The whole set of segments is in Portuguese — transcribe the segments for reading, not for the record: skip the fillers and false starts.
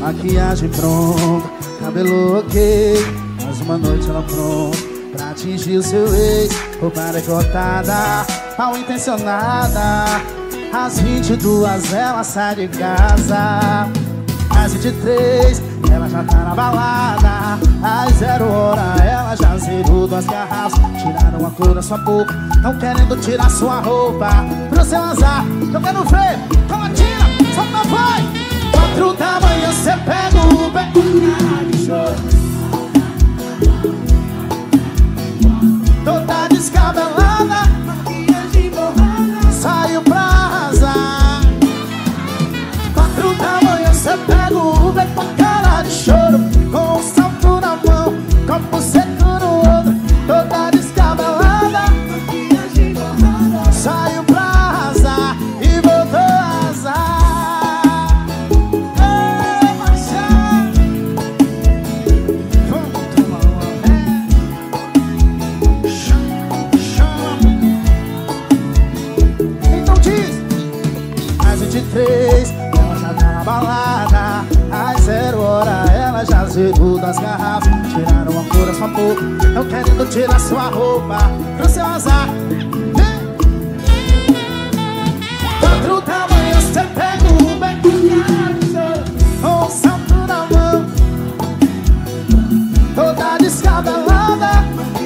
maquiagem pronta, cabelo ok, mais uma noite ela pronta pra atingir o seu ex. Roupa decotada, mal intencionada. Às 22 ela sai de casa. Às 23 ela já tá na balada. Às 0 hora ela já zerou 2 garrafas. Tiraram a cor da sua boca, tão querendo tirar sua roupa. Pro seu azar, eu quero ver. Toma, tira, solta, vai. 4 da manhã cê pega o Uber. Toda descabelada, saiu pra arrasar. 4 da manhã cê pega o Uber com a cara de choro, com um salto na mão, copo seco no outro. Toda descabelada, saiu pra arrasar e voltou a arrasar. Ei, Marcelo, vamos tomar uma vez. Chama. Então diz. Às 23 ela já tá na balada. Às 0 hora ela já zerou 2 garrafas. Tiraram a cor da sua boca, tão querendo tirar sua roupa. Pro seu azar. 4 da manhã cê pega o Uber com um salto na mão. Toda descabelada,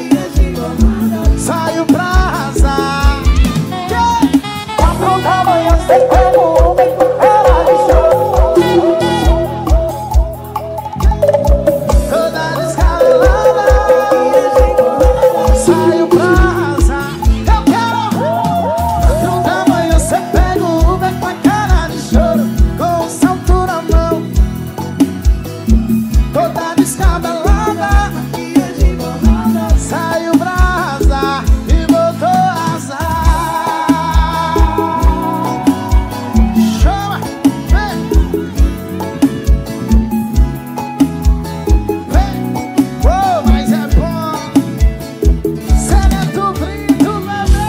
saiu pra arrasar. 4 da manhã cê pega o Uber com cara de choro, toda descabelada, saiu pra arrasar. Eu quero. 4 da manhã cê pega o Uber com a cara de choro, com um salto na mão. Toda descabelada, saiu pra arrasar e voltou a arrasar. Chama, vem, vem, oh, mas é bom. Cemento Brito, bebê.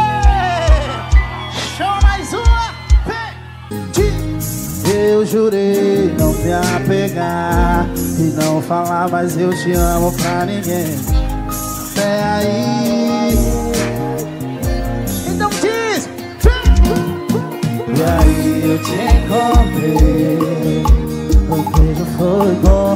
Chama mais uma, vem. Eu jurei não me apegar e não falar mais eu te amo pra ninguém. Até aí. Então diz. E aí eu te encontrei, o beijo foi bom,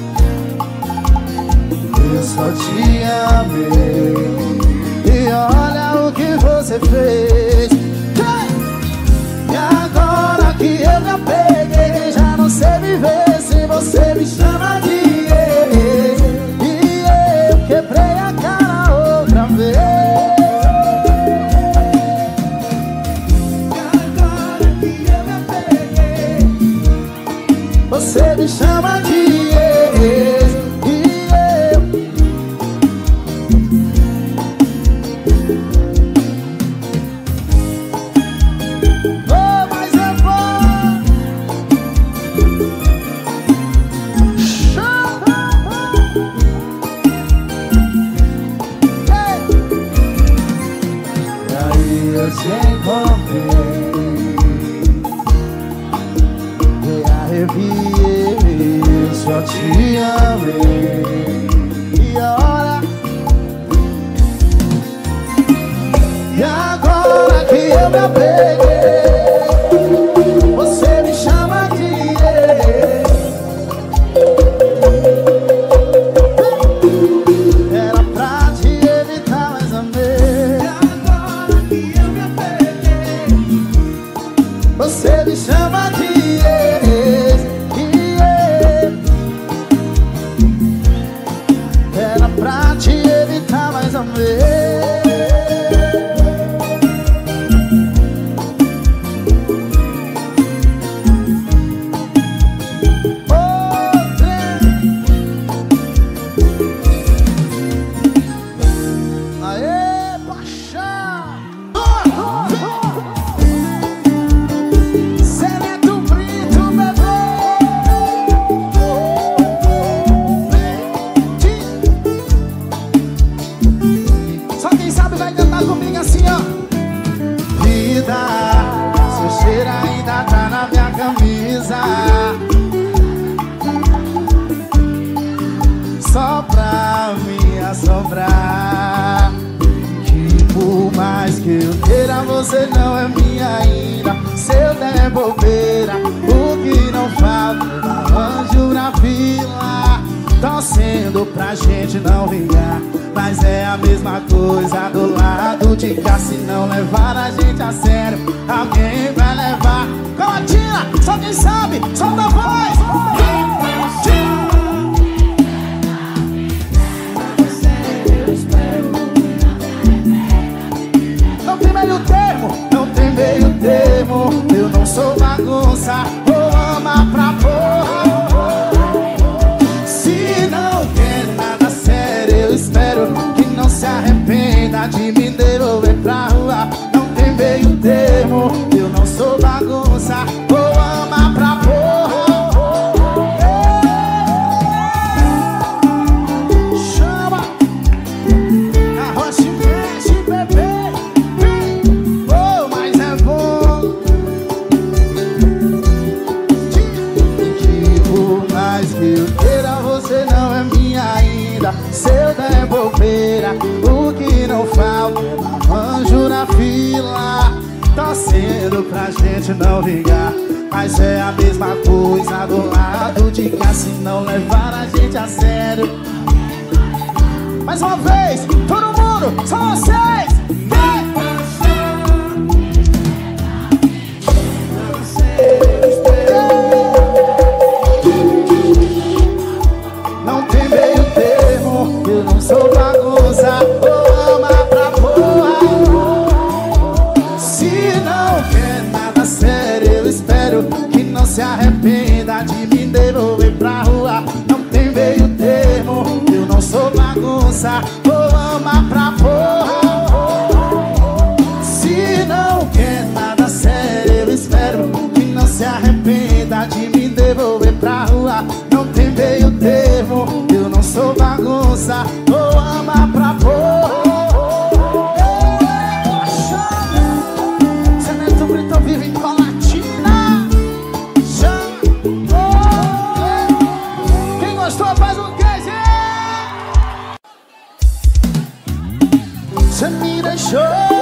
eu só te amei. E olha o que você fez. E agora que eu me apeguei, já não sei viver se você me chama de ex. E eu quebrei a cara outra vez. E agora que eu me apeguei, você me chama de ex. E eu. Oh, mas é bom. Chama. Ei. E aí eu te encontrei, e arrepiei, só te amei. E olha. E agora que eu me apeguei, você me chama de ex. Era pra te evitar, mas amei. E agora que eu me apeguei, você me chama de ex. E era pra te evitar, mas amei. Aê, paixão! Cemento Brito, bebê! Só quem sabe você não é minha ainda. Se eu der bobeira, o que não falta é anjo na fila, torcendo pra gente não vingar. Mas é a mesma coisa do lado de cá. Se não levar a gente a sério, alguém vai levar. Colatina, só quem sabe, solta a voz. Não tem meio termo, não tem meio termo. Eu não sou bagunça, vou amar pra porra. Se não quer nada sério, eu espero que não se arrependa de me devolver pra rua. Não tem meio termo, eu não sou bagunça, vou amar pra porra. Chama, arroz de peixe, bebê. Oh, mas é bom. Tipo, mais que eu queira, você não é minha ainda. Se eu der bobeira, o que não falta é anjo na fila, torcendo pra gente não ligar. Mas é a mesma coisa do lado de cá. Se não levar a gente a sério. Mais uma vez, todo mundo, só vocês. Não tem meio termo, eu não sou bagunça, vou amar pra porra. Se não quer nada sério, eu espero que não se arrependa de me devolver pra rua. Não tem meio termo, eu não sou bagunça, vou amar pra porra. Se não quer nada sério, eu espero que não se arrependa de me devolver pra rua. Não tem meio termo, eu não sou bagunça, vou amar pra porra. Zé Neto Brito vive em Colatina. Quem gostou faz um queijo. Você me deixou.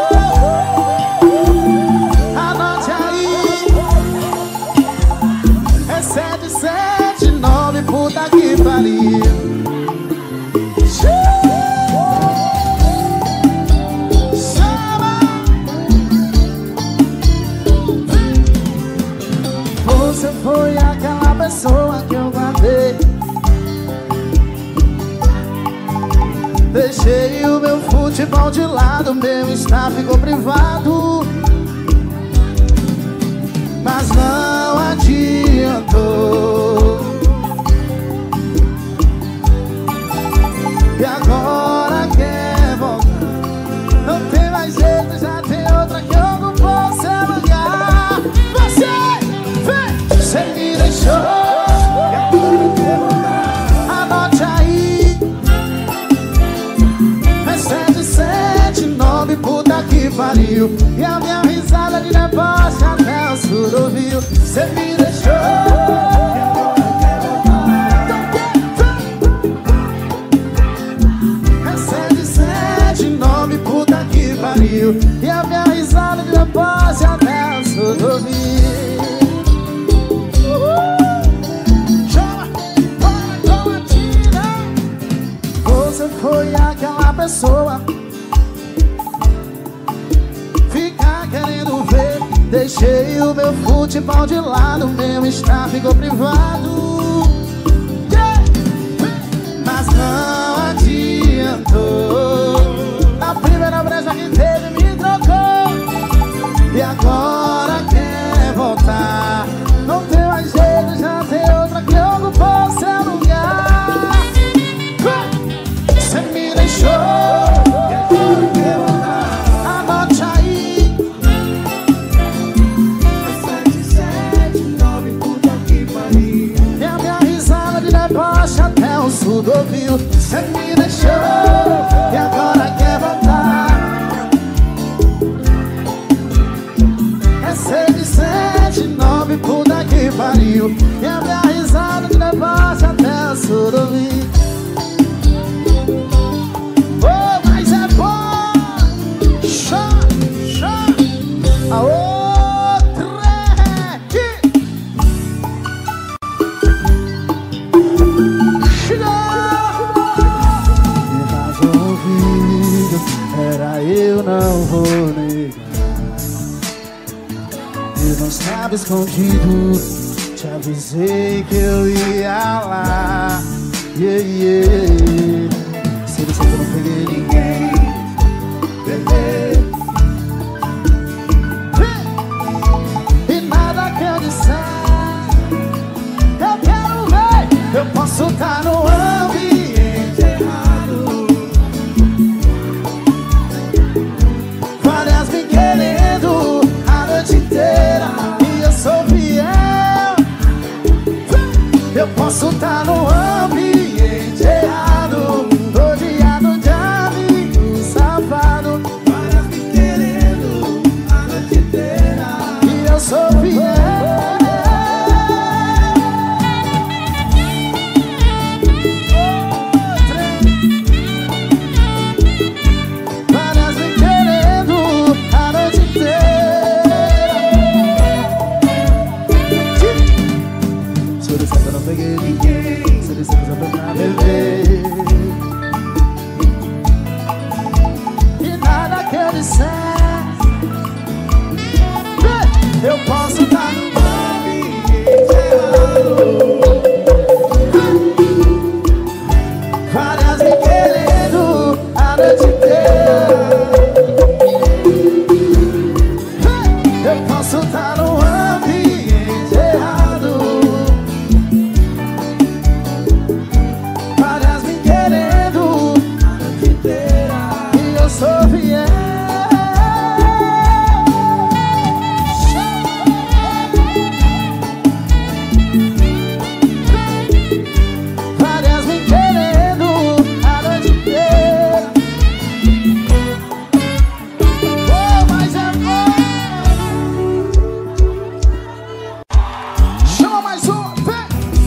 Anote aí. É 779, puta que pariu. Chama. Você foi aquela pessoa que eu guardei. Deixei o meu futebol de lado, meu Insta ficou privado. Mas não adiantou. E agora quer voltar. Não tem mais jeito, já tem outra que ocupou seu lugar. Você me deixou. E agora quer voltar. Anote aí. É 779, puta que pariu. E a minha risada de deboche até o sul ouviu. Você me deixou. E agora quer voltar. É 779, puta que pariu. E a minha risada de deboche até o sul ouviu. Chama, bora, Colatina. Você foi aquela pessoa. Ficar querendo ver. Deixei o meu futebol de lado, meu Insta ficou privado. Mas não adiantou. A primeira brecha que teve me trocou. E agora quer voltar. Não tem mais jeito, já tem outra que ocupou seu lugar. Você me deixou. E agora quer voltar. Anote aí. 779, puta que pariu. E a minha risada de deboche até o sul ouviu. Você me deixou. E agora quer voltar. É 779, puta que pariu. E a minha risada de deboche até o sul ouviu. Oh, mas é bom. Chá, chá. escondido, te avisei que eu ia lá. Yeah, yeah. Se você não peguei ninguém, bebê. E nada que eu disser, eu quero ver. Eu posso estar no ambiente errado, várias me querendo a noite inteira, e eu sou fiel. Eu posso estar no ambiente errado, rodeado de amigos safados, várias me querendo a noite inteira, e eu sou fiel. Várias me querendo a noite inteira. Se eu disser que eu não peguei ninguém, se eu disser que eu só tô pra beber, e nada que eu disser, eu posso estar no ambiente errado, várias me querendo a noite inteira. Eu posso estar no ambiente errado, várias me querendo a noite inteira, e eu sou fiel. Várias me querendo a noite inteira. Oh, mas é bom. Chama mais um, vem.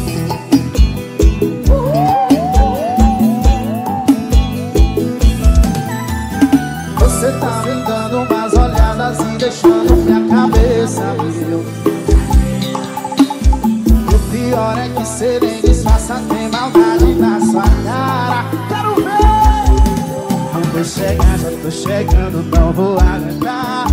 Você tá me dando umas olhadas e deixando minha cabeça mil. E o pior é que cê nem disfarça, tem maldade na sua cara. Quero ver. Quando eu chegar, já tô chegando, não vou aguentar.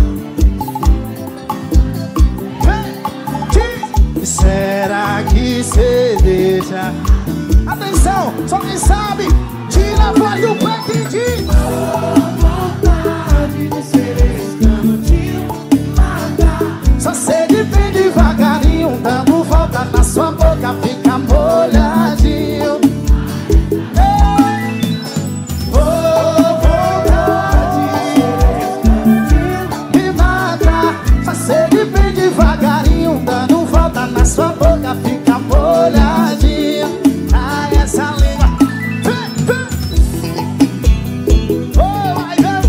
E será que cê deixa? Atenção, só quem sabe, tira a voz do peito e diz: vontade de ser esse canudinho, nada. Só sede bem devagarinho, dando volta na sua boca, fica molhadinho. Ei, oh, vontade de nada. Só sede bem devagarinho, dando volta na sua boca, fica molhadinho. Ai, essa língua. Oh, vai ver,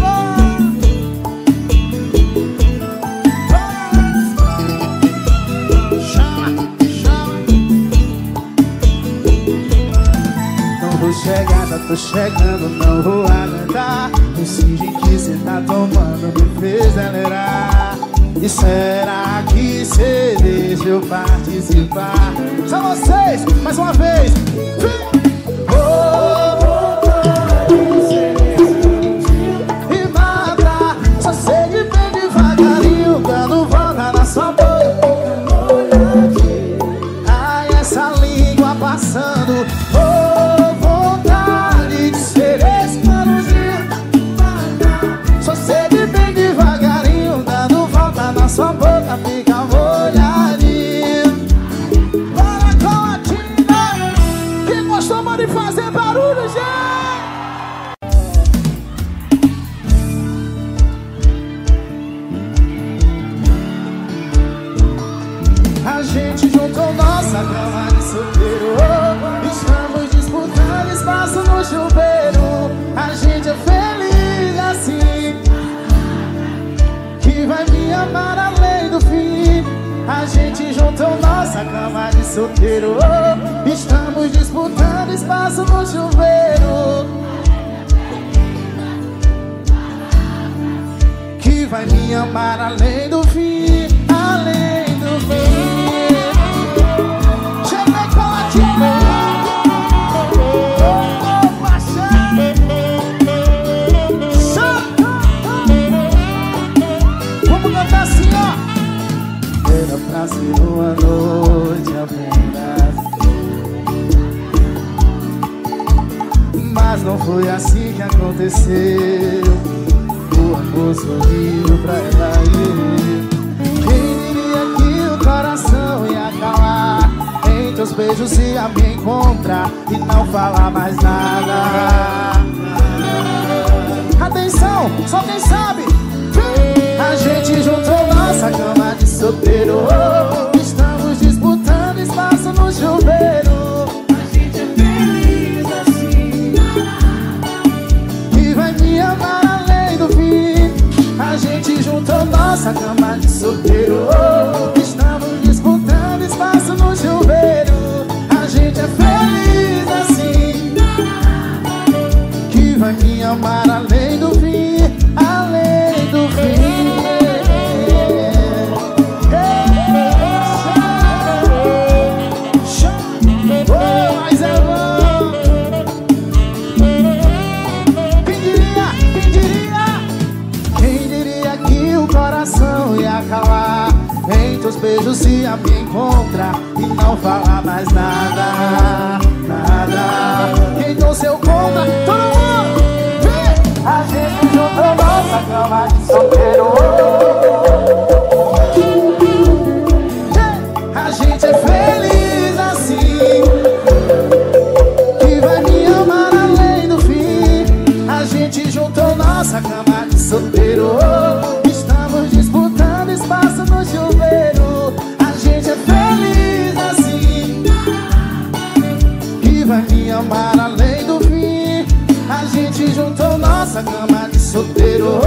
chama, chama. Não vou chegar, já tô chegando, não vou aguentar. Esse gin que cê tá tomando me fez delirar. E será que cê deixa eu participar? Só vocês, mais uma vez. Oh, vontade de ser e nada. Só sede bem devagarinho, dando volta na sua boca. Ai, essa língua passando. Oh, vontade de ser esse canudinho. Só sede bem devagarinho, dando volta na sua boca, fica molhadinho. Bora com a latina, que gostou de fazer barulho, gente. A gente juntou nossa cama de solteiro, estamos disputando espaço no chuveiro. A gente é feliz assim, que vai me amar além do fim. A gente juntou nossa cama de solteiro, estamos disputando espaço no chuveiro, que vai me amar além do fim, além do fim. Cheguei com a latina. Vamos cantar assim, ó. Era pra ser uma noite apenas. Mas não foi assim que aconteceu. O amor sorriu pra ela e eu. Quem diria que o coração ia calar? Em teus beijos ia me encontrar e não falar mais nada. Atenção, só quem sabe. A gente juntou nossa cama de solteiro. Estamos disputando espaço no chuveiro. A gente é feliz assim. Que vai me amar além do fim. A gente juntou nossa cama de solteiro. Estamos disputando espaço no chuveiro. A gente é feliz assim. Que vai me amar além do fim. Além do fim. Mas é bom. Quem diria, quem diria? Quem diria que o coração ia calar? Em teus beijos ia me encontrar e não falar mais nada, nada. Quem deu seu conta? Todo mundo! Vem! A gente juntou nossa cama de solteiro. A gente é feliz assim. Que vai me amar além do fim. A gente juntou nossa cama de solteiro. Estamos disputando espaço no chuveiro. A gente é feliz assim. Que vai me amar além do fim. A gente juntou nossa cama de solteiro.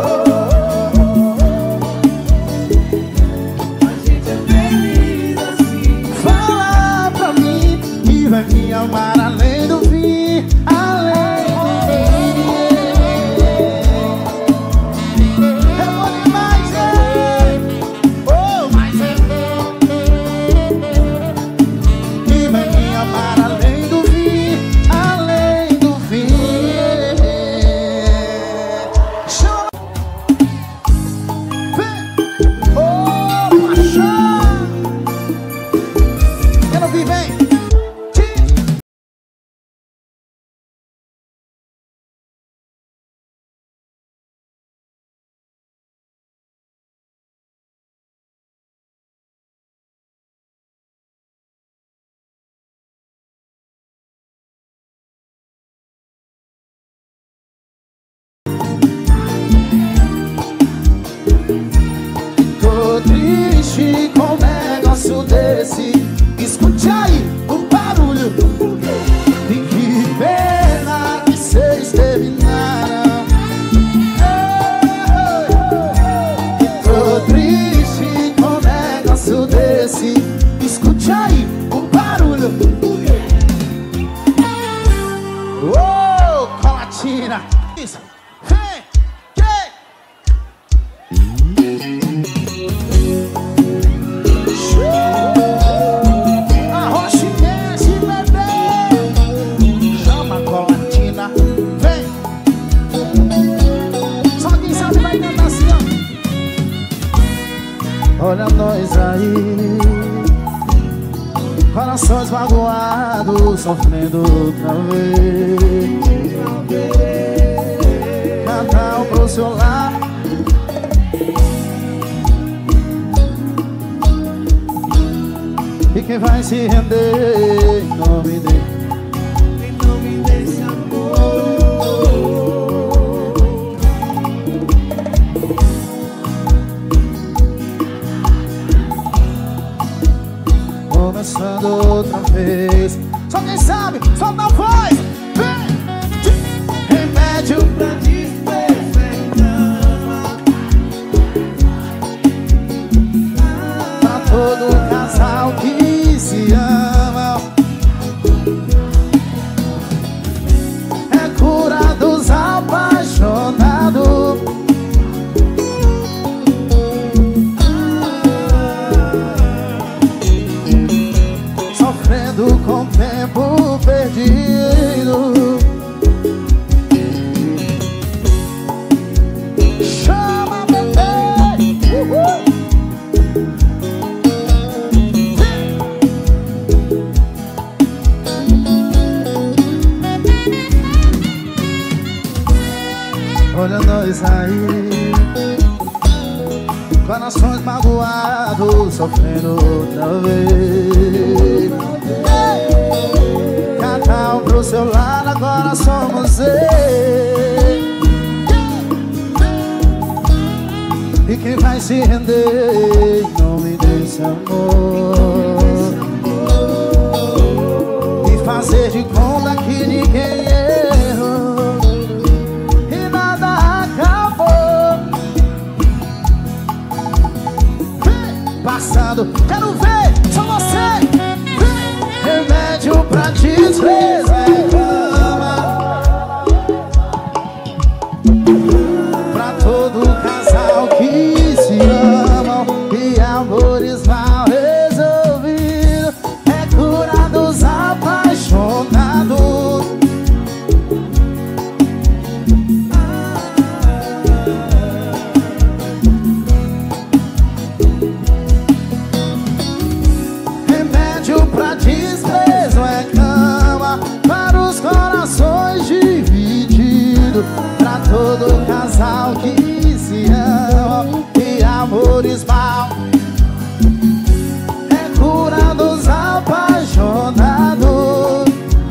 A gente é feliz assim. Fala pra mim que vai me amar além do fim. Além do fim. É bom demais, é. Oh, mas é. Que vai me amar além do fim. Além do fim. Chama. Vem. Oh, machão. Quero ouvir, vem. Tô triste com um negócio desse. Escute aí o barulho. E que pena que vocês terminaram. Tô triste com um negócio desse. Escute aí o barulho. Ô, Colatina. Isso. Vem, vem. Arrocha e mexe, bebê. Chama a Colatina. Vem. Só quem sabe vai cantar assim, ó. Olha nós aí, corações magoados, sofrendo outra vez. Cada um pro seu lar. E quem vai se render em nome dele? Em nome desse amor. Começando outra vez. Só quem sabe, solta a voz. Vem. Remédio Pra despertar. pra todo casal que se ama. É cura dos apaixonados. Sofrendo com o tempo perdido. sofrendo outra vez. Cada um pro seu lado, agora somos eu. E quem vai se render em nome desse amor e fazer de conta que ninguém errou e nada acabou. Passando, quero ver, só você. Remédio pra desfazer cama pra todo casal que se amam e amores mal resolvidos. É cura dos apaixonados. Remédio pra desprezo é cama para os corações divididos. Pra todo casal que se ama e amores mal. É cura dos apaixonados.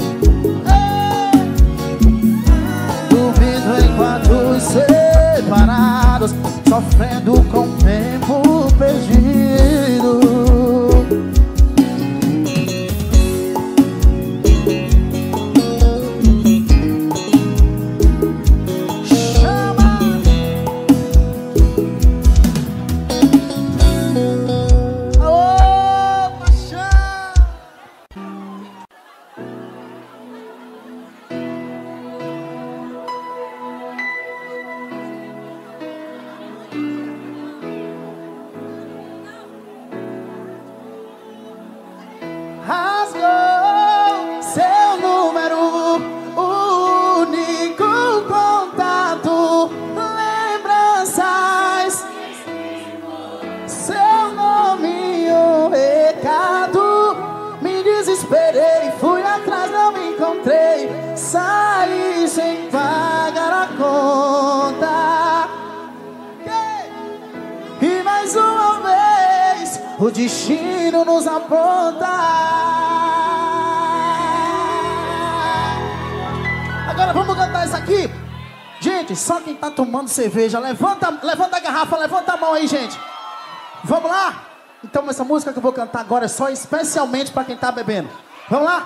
Dormindo enquanto separados, sofrendo com o tempo perdido. Rasgou seu número, único contato, lembranças, seu nome, um recado. Me desesperei, fui atrás, não me encontrei, saí sem pagar a conta. E mais uma vez o destino nos aponta. Agora vamos cantar isso aqui. Gente, só quem tá tomando cerveja, levanta a garrafa, levanta a mão aí, gente. Vamos lá? Então essa música que eu vou cantar agora é só especialmente pra quem tá bebendo. Vamos lá?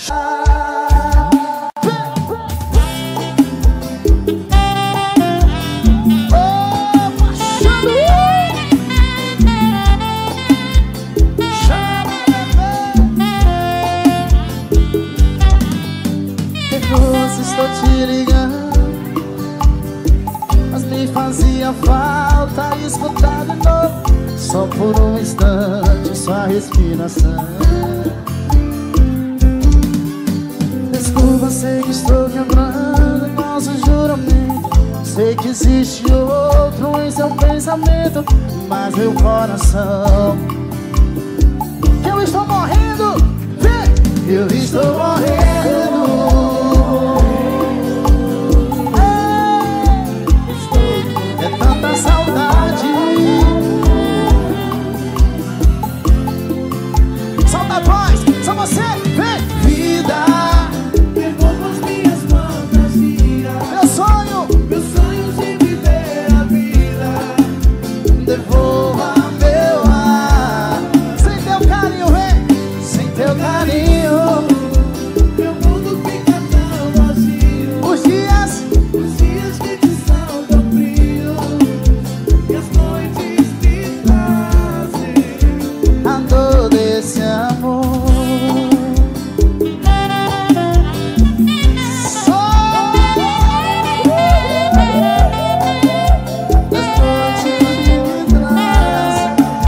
Estou te ligando, mas me fazia falta escutar de novo, só por um instante, sua respiração. Desculpa, sei que estou quebrando nosso juramento. Sei que existe outro em seu pensamento, mas meu coração, eu estou morrendo, eu estou morrendo. Saudade. Solta a voz, só você, vem. Vida, devolva as minhas fantasias, meu sonho de viver a vida. devolva meu ar. Sem teu carinho, vem. Sem teu carinho, Meu mundo fica tão vazio. os dias Que te saltam frio e as noites me trazem a dor desse amor. Só as noites me trazem.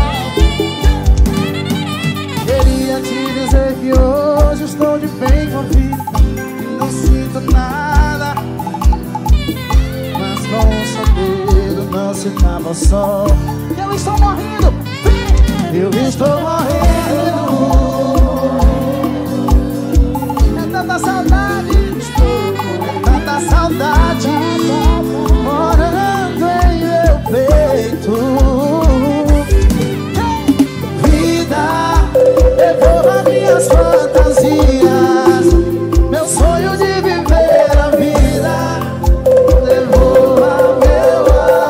Queria te dizer que hoje estou de bem com a vida e não sinto nada, mas com o seu dedo não se tava só. Eu estou morrendo, eu estou morrendo. É tanta saudade, é tanta saudade morando em meu peito. fantasias, meu sonho de viver a vida. Devolva meu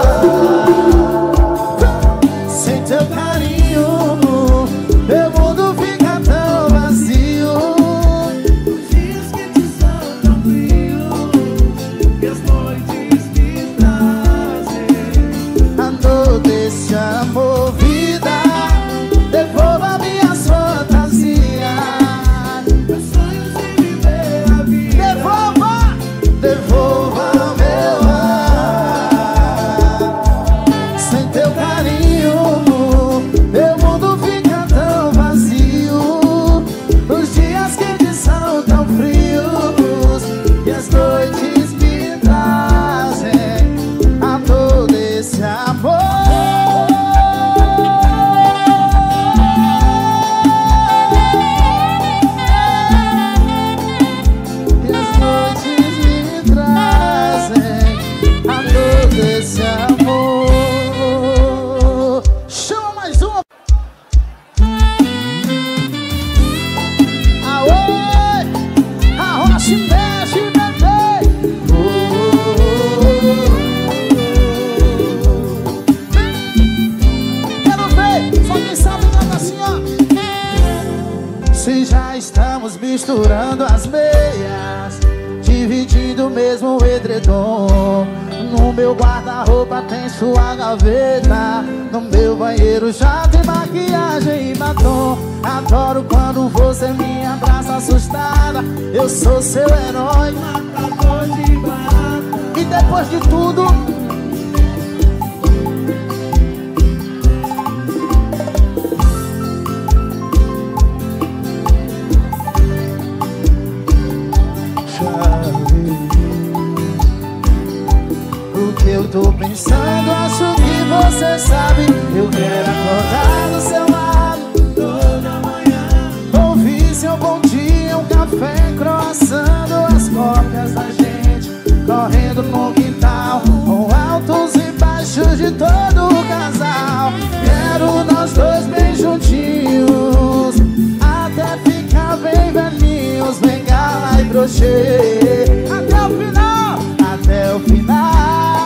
ar. Sem teu carinho, meu mundo fica tão vazio. Os dias quentes são tão frios e as noites me trazem A dor desse amor, vida, devolva minhas fantasias, meus sonhos de viver a vida. devolva, devolva meu ar. Sem teu carinho, meu mundo fica tão vazio. Os dias quentes são tão frios e as noites me trazem a dor desse amor. E as noites me trazem a dor desse amor. Chama mais uma. Aoi, a rocha mexe, bebê. Quero ver, só quem sabe canta assim, ó. Se já estamos misturando as meias, dividindo o mesmo edredom. No meu guarda-roupa tem sua gaveta, no meu banheiro já tem maquiagem e batom. Adoro quando você me abraça assustada, eu sou seu herói, Matador de barata, e depois de tudo o que eu tô pensando, acho que você sabe. Eu quero acordar do seu lado toda manhã, ouvir seu bom dia, um café croissando, as cópias da gente correndo no quintal, com altos e baixos de todo o casal. Quero nós dois bem juntinhos, até ficar bem velhinhos, bengala e crochê, até o final, até o final.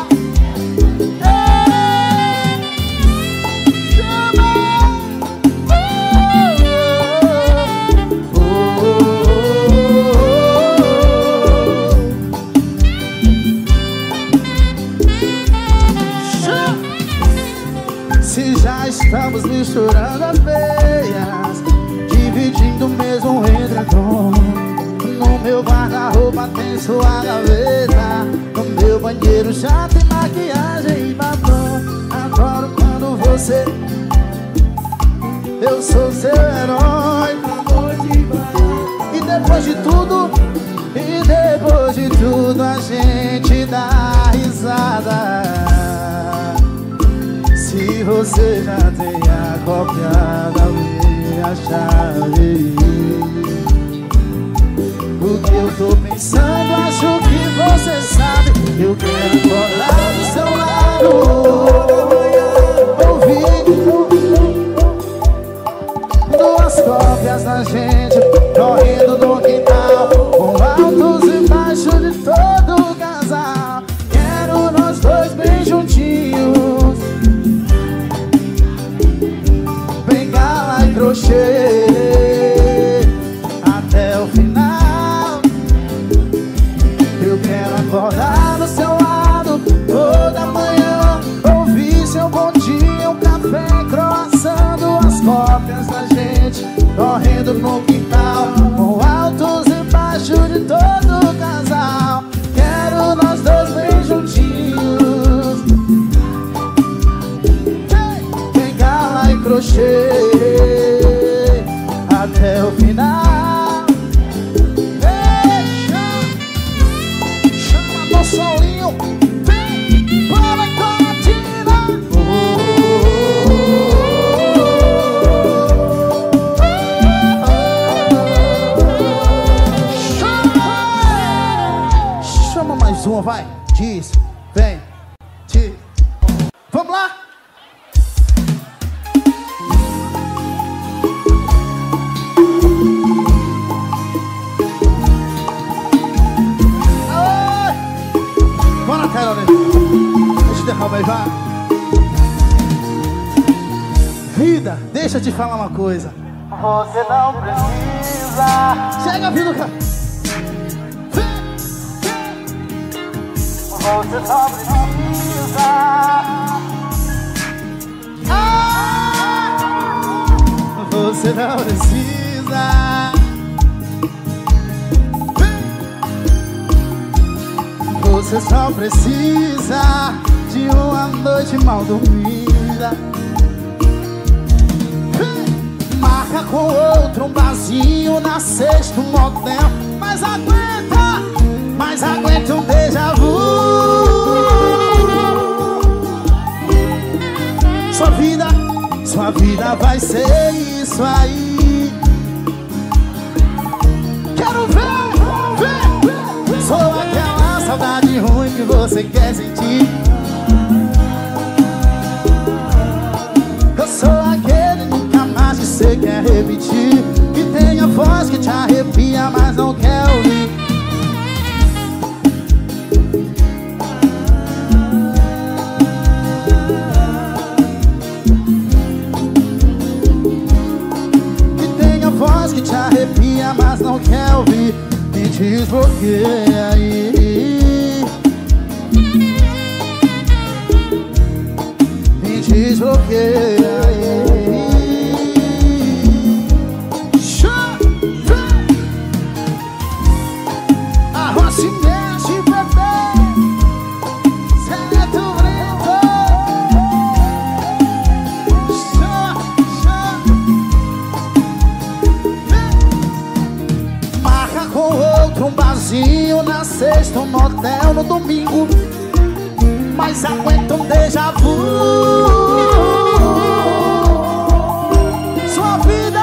Se já estamos misturando as veias, dividindo o mesmo edredom. No meu guarda-roupa tem sua gaveta, no meu banheiro já tem maquiagem e batom. Adoro quando você, eu sou seu herói, matador de barata, e depois de tudo, a gente dá risada. Se você já tem a cópia da minha chave, o que eu tô pensando, acho que você sabe. Eu quero colar do seu lado, ouvir duas cópias da gente correndo no quintal, com altos e baixos de todo o casal. Quero nós dois bem juntinhos, bengala e crochê, até o final. Eu quero acordar do seu lado toda manhã, ouvir seu bom dia, um café croissando, as cópias da gente correndo no quintal, com altos e baixos de todo o casal. Quero nós dois bem juntinhos, bengala e crochê, até o final. Chama do solinho, vem para Colatina. Chama mais uma, vai, diz, vem, diz. Vamos lá? Vai, vai. Vida, deixa eu te falar uma coisa. Você não precisa. Chega, vida, cara. Você só precisa. Você não precisa. Você só precisa de uma noite mal dormida. Marca com outro um barzinho na sexta, um motel. Mas aguenta um déjà vu. Sua vida vai ser isso aí. Quero ver. Sou aquela saudade ruim que você quer sentir. Eu sou aquele nunca mais que você quer repetir. Que tem a voz que te arrepia, mas não quer ouvir. Que te arrepia, mas não quer ouvir. Me desbloqueia aí. Me desbloqueia aí. Arroz se mexe, bebê. Certo, brinco. Um barzinho na sexta, um motel no domingo. Mas aguenta um déjà vu. Sua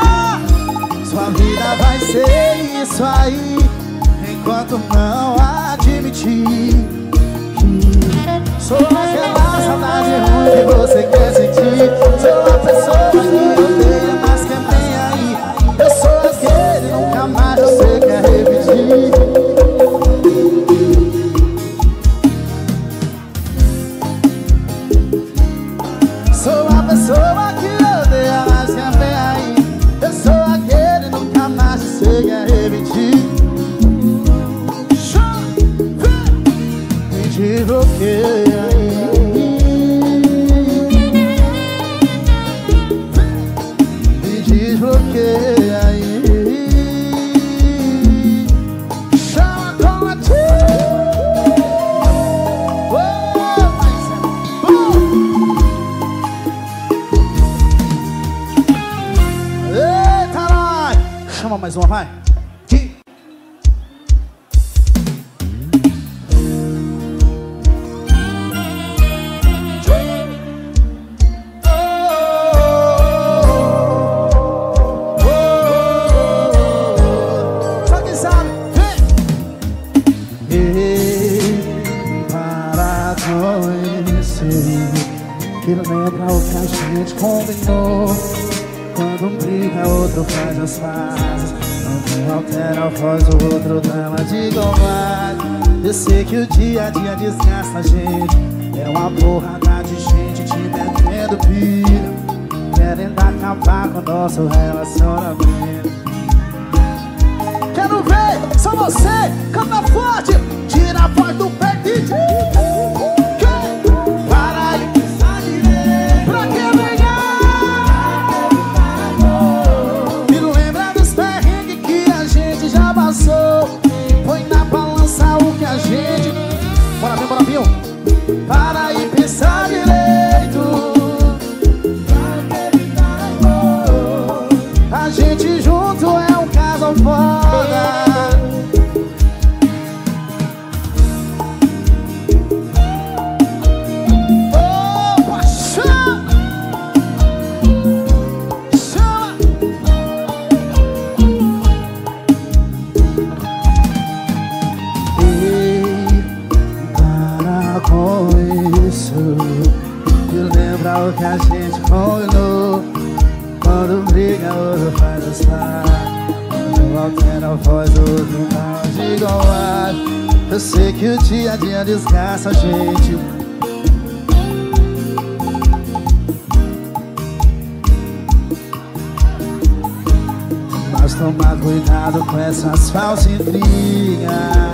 vida vai ser isso aí. Enquanto não admitir que sou aquela saudade ruim que você quer sentir. Sou a pessoa que odeia, mas que vem aí. Eu sou aquele, nunca mais você quer repetir. Sou a pessoa que odeia, mas que vem aí. Eu sou aquele, nunca mais você quer repetir. Me desbloqueia aí. Me desbloqueia aí. Chama mais uma, vai. Só quem sabe, vem. Para com isso, que lembra o que a gente combinou. Quando um briga, outro faz as pazes. Um altera a voz, o outro dela de igualdade. Eu sei que o dia a dia desgasta a gente. É uma porrada de gente te metendo pilha, querendo acabar com o nosso relacionamento. Quero ver, só você, canta forte. Tira a voz do peito e diz. Para aí, pra que brigar? Põe na balança o que a gente. Bora vir, para e pensar direito. A gente junto é um casal foda. Opa, chama! Chama! Com isso, me lembra o que a gente combinou. Quando briga, outro faz as pazes. Um altera a voz, outro não diga ao ar. Eu sei que o dia a dia desgasta a gente. tomar cuidado com essas falsas intrigas.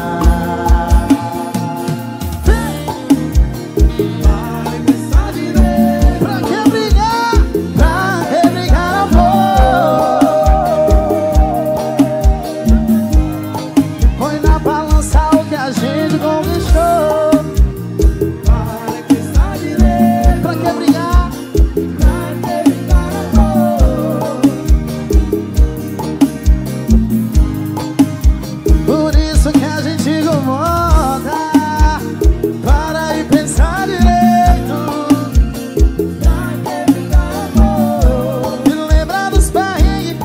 Vai pensar direito. Pra que brigar? Pra que brigar, amor? Põe na balança o que a gente conquistou. Vai pensar direito. Pra que brigar? Pra que brigar, amor? Por isso que a gente incomoda. Para e pensar direito. Pra que brigar, amor? E lembrar dos perrengues.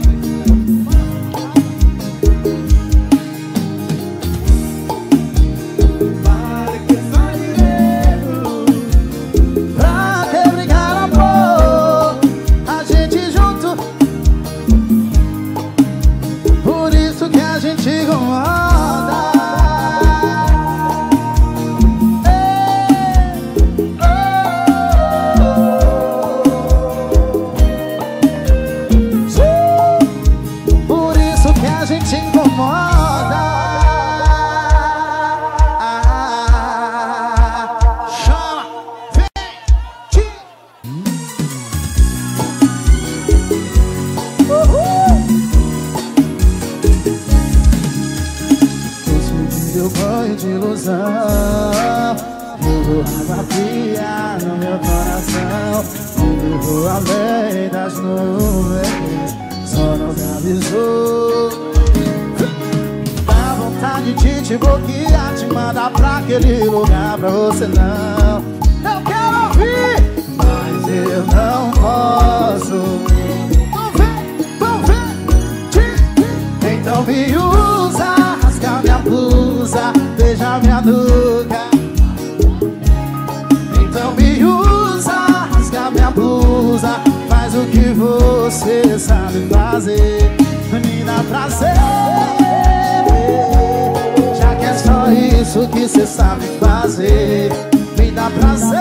Vai pensar direito. Pra que brigar, amor? A gente junto. Por isso que a gente incomoda. Por isso que a gente incomoda. Chama, vem, tira. Esse meu banho de ilusão jogou água fria no meu coração. Me levou além das nuvens, só não me avisou. Dá vontade de te bloquear, te mandar pra aquele lugar pra você não. Eu quero ouvir, mas eu não posso. Vamos ver, então me usa, rasga minha blusa, beija minha nuca. Então me usa, rasga minha blusa, faz o que você sabe fazer, me dá prazer. Já que é só isso que você sabe fazer, me dá prazer.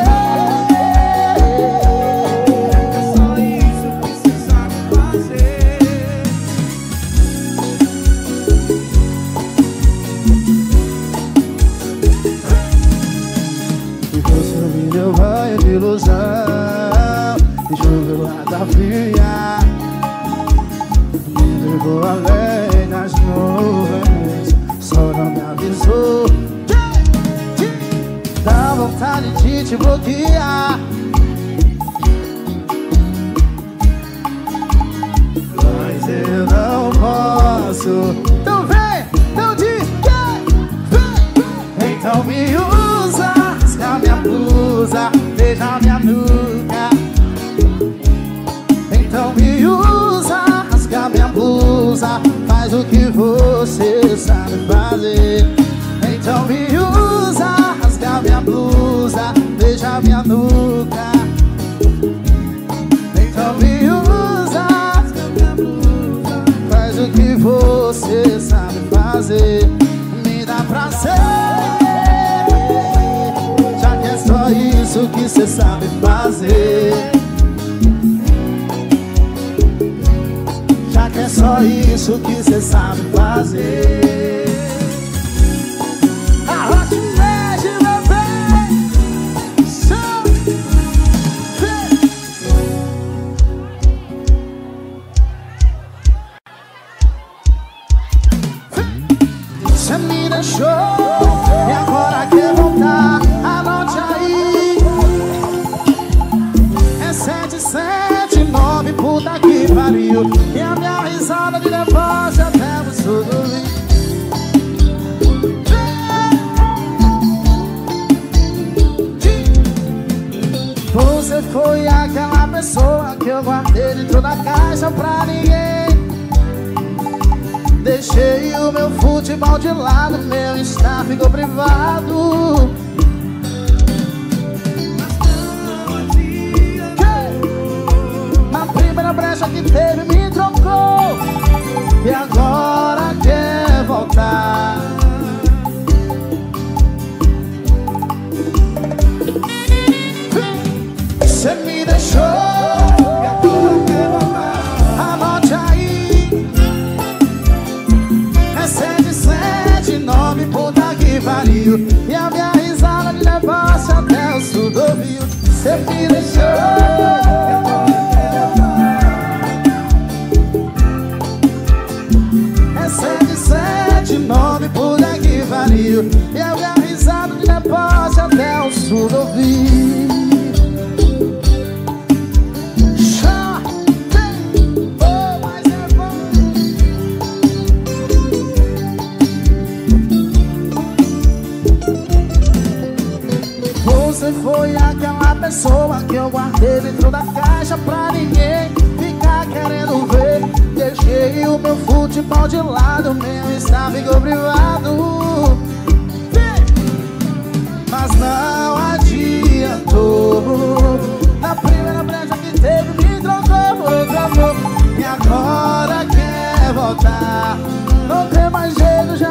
É só isso que você sabe fazer. E você me deu banho de ilusão, me jogou água fria, me levou além das nuvens, só não me avisou. Dá vontade de te bloquear, mas eu não posso. Então vem, então diz, vem. Então me usa, rasga minha blusa, beija minha nuca. Então me usa, rasga minha blusa, faz o que você sabe fazer. Então me usa, rasga minha blusa, beija minha nuca. Então me usa, rasga minha blusa, faz o que você sabe fazer, me dá prazer. Já que é só isso que você sabe fazer, já que é só isso que você sabe fazer. A Hot Mad, meu bem, você me deixou e agora quer voltar. Anote aí, é 779, puta que pariu. E a minha risada de deboche até você dormir. Você foi aquela pessoa que eu guardei dentro da caixa pra ninguém. Deixei o meu futebol de lado, meu Insta ficou privado. Na primeira brecha que teve me trocou e agora quer voltar. Você me deixou e agora quer voltar. Anote aí, Rio. E a minha risada de deboche até o sul do Rio. Cê me deixou. É 779 por aqui vario. E a minha risada de deboche até o sul do Rio. Você foi aquela pessoa que eu guardei dentro da caixa pra ninguém ficar querendo ver. Deixei o meu futebol de lado, meu Insta ficou privado. Mas não adiantou. Na primeira brecha que teve me trocou por outro amor. E agora quer voltar. Não tem mais jeito, já